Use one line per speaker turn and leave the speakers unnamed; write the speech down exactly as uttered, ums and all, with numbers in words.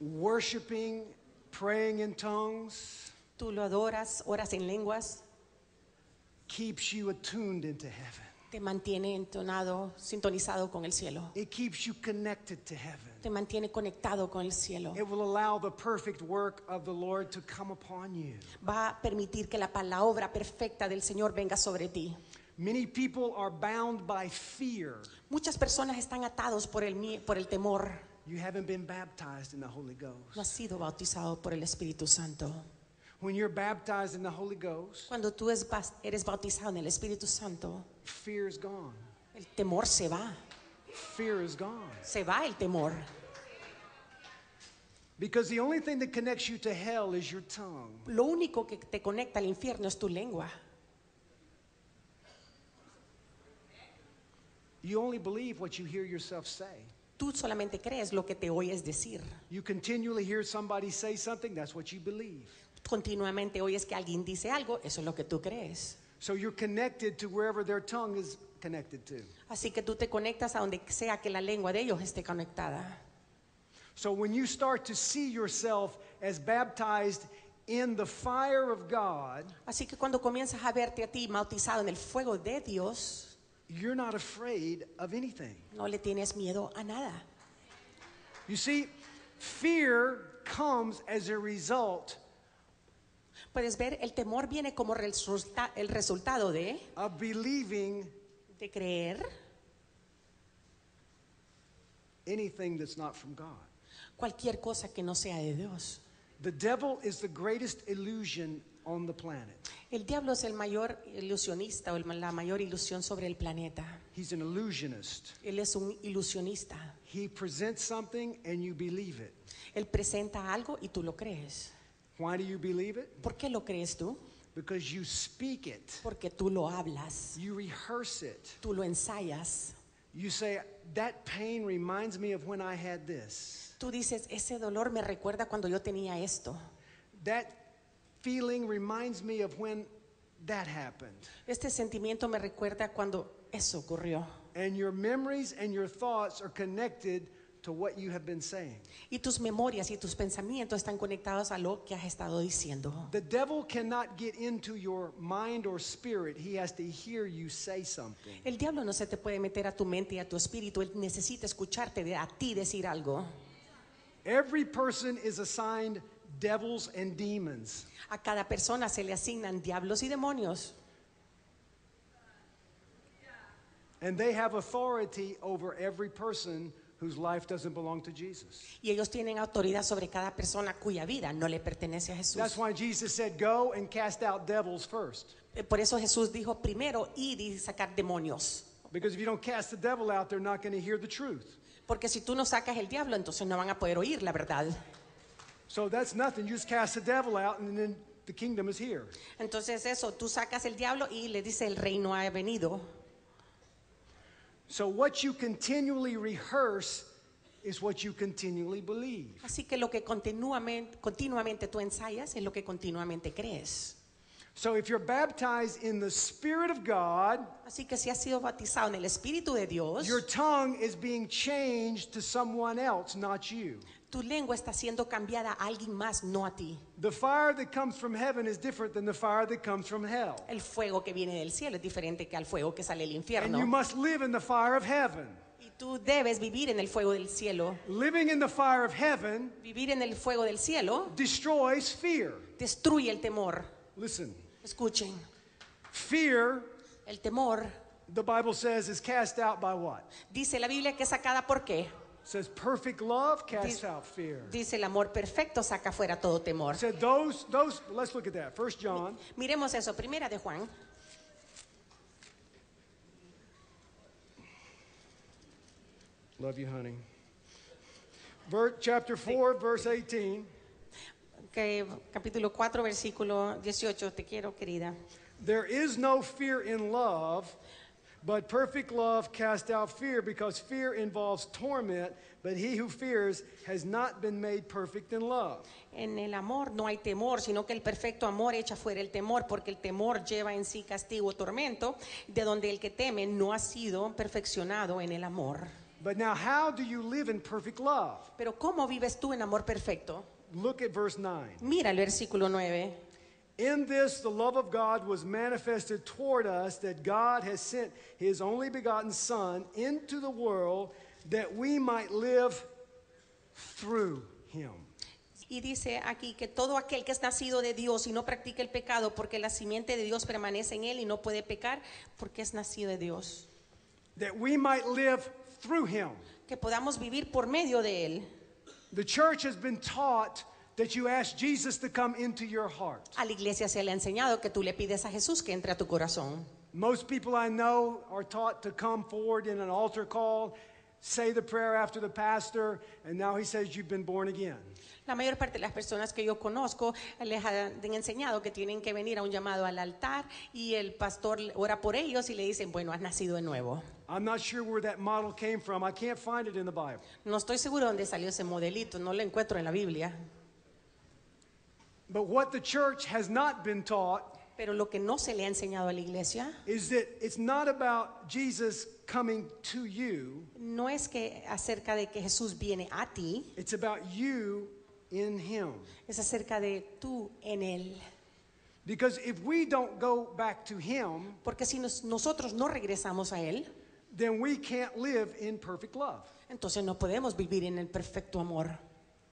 worshiping, praying in tongues,
tú lo adoras, oras en lenguas,
keeps you attuned into heaven.
te mantiene entonado, sintonizado con el cielo.
It keeps you connected to heaven.
Te mantiene conectado con el cielo.
It will allow the perfect work of the Lord to come upon you.
Va a permitir que la, la obra perfecta del Señor venga sobre ti.
Many people are bound by fear.
Muchas personas están atados por el, mie- por el temor.
You haven't been baptized in the Holy
No
Ghost.
has sido bautizado por el Espíritu Santo.
When you're baptized in the Holy Ghost,
Cuando tú es- eres bautizado en el Espíritu Santo,
fear is gone.
el temor se va.
Fear is gone.
Se va el temor.
Because the only thing that connects you to hell is your tongue.
Lo único que te conecta al infierno es tu lengua.
You only believe what you hear yourself say.
Tú solamente crees lo que te oyes decir.
You continually hear somebody say something, that's what you believe.
Continuamente oyes que alguien dice algo, eso es lo que tú crees.
So you're connected to wherever their tongue is connected to.
Así que tú te conectas a donde sea que la lengua de ellos esté conectada.
So when you start to see yourself as baptized in the fire of God,
Así que cuando comienzas a verte a ti bautizado en el fuego de Dios,
you're not afraid of anything.
no le tienes miedo a nada.
You see, fear comes as a result
Puedes ver, el temor viene como resulta- el resultado de,
of believing
de creer
anything that's not from God.
cualquier cosa que no sea de Dios.
The devil is the greatest illusion on the planet.
El diablo es el mayor ilusionista o el- la mayor ilusión sobre el planeta.
He's an illusionist.
Él es un ilusionista.
He presents something and you believe it.
Él presenta algo y tú lo crees.
Why do you believe it?
¿Por qué lo crees tú?
Because you speak it.
Porque tú lo hablas,
You rehearse it.
tú lo ensayas.
You say, that pain reminds me of when I had this.
Tú dices, ese dolor me recuerda cuando yo tenía esto.
That feeling reminds me of when that happened.
Este sentimiento me recuerda cuando eso ocurrió.
And your memories and your thoughts are connected to what you have been saying.
Y tus memorias y tus pensamientos están conectados a lo que has estado diciendo.
The devil cannot get into your mind or spirit. He has to hear you say something.
El diablo no se te puede meter a tu mente y a tu espíritu. Él necesita escucharte de a ti decir algo.
Every person is assigned devils and demons.
A cada persona se le asignan diablos y demonios.
And they have authority over every person whose life doesn't belong to Jesus.
Y ellos tienen autoridad sobre cada persona cuya vida no le pertenece a
That's
Jesús.
why Jesus said, go and cast out devils first.
Eh, Por eso Jesús dijo primero ir y sacar demonios.
Because if you don't cast the devil out, they're not going to hear the truth.
Porque si tú no sacas el diablo, entonces no van a poder oír la verdad.
So that's nothing. You just cast the devil out and then the kingdom is here.
Entonces eso, tú sacas el diablo y le dice el reino ha venido.
So what you continually rehearse is what you continually believe.
Así que lo que continuamente, continuamente tú ensayas es lo que continuamente crees.
So if you're baptized in the Spirit of God,
Así que si has sido bautizado en el Espíritu de Dios,
your tongue is being changed to someone else, not you.
tu lengua está siendo cambiada a alguien más, no a ti.
The fire that comes from heaven is different than the fire that comes from hell.
El fuego que viene del cielo es diferente que al fuego que sale del
And you
infierno.
must live in the fire of heaven.
Y tú debes vivir en el fuego del cielo.
Living in the fire of heaven
Vivir en el fuego del cielo
destroys fear.
destruye el temor.
Listen,
Escuchen,
fear,
el temor,
the Bible says, is cast out by what?
dice la Biblia que es sacada por qué.
It says perfect love casts
Dice-
out fear.
Dice el amor perfecto saca fuera todo temor.
It said those, those, let's look at that. First John,
Miremos eso, primera de Juan,
love you, honey. Ver, chapter four, verse eighteen.
que, capítulo cuatro, versículo dieciocho. Te quiero, querida.
There is no fear in love, but perfect love casts out fear, because fear involves torment, but he who fears has not been made perfect in love.
En el amor no hay temor, sino que el perfecto amor echa fuera el temor, porque el temor lleva en sí castigo, tormento, de donde el que teme no ha sido perfeccionado en el amor.
But now, how do you live in perfect love?
Pero ¿cómo vives tú en amor perfecto?
Look at verse nine.
Mira el versículo nueve.
In this, the love of God was manifested toward us, that God has sent his only begotten Son into the world that we might live through him.
Y dice aquí que todo aquel que es nacido de Dios y no practica el pecado, porque la simiente de Dios permanece en él y no puede pecar, porque es nacido de Dios.
That we might live through him.
Que podamos vivir por medio de él.
The church has been taught that you ask Jesus to come into your heart.
A la iglesia se le ha enseñado que tú le pides a Jesús que entre a tu corazón.
Most people I know are taught to come forward in an altar call, say the prayer after the pastor, and now he says you've been born again.
La mayor parte de las personas que yo conozco les han enseñado que tienen que venir a un llamado al altar y el pastor ora por ellos y le dicen, bueno, has nacido de nuevo.
I'm not sure where that model came from. I can't find it in the Bible.
No estoy seguro dónde salió ese modelito, no lo encuentro en la Biblia.
But what the church has not been taught
Pero lo que no se le ha enseñado a la iglesia
is that it's not about Jesus coming to you.
no es que acerca de que Jesús viene a ti,
It's about you in him.
es acerca de tú en él.
Because if we don't go back to him,
Porque si nos- nosotros no regresamos a él,
then we can't live in perfect love.
entonces no podemos vivir en el perfecto amor.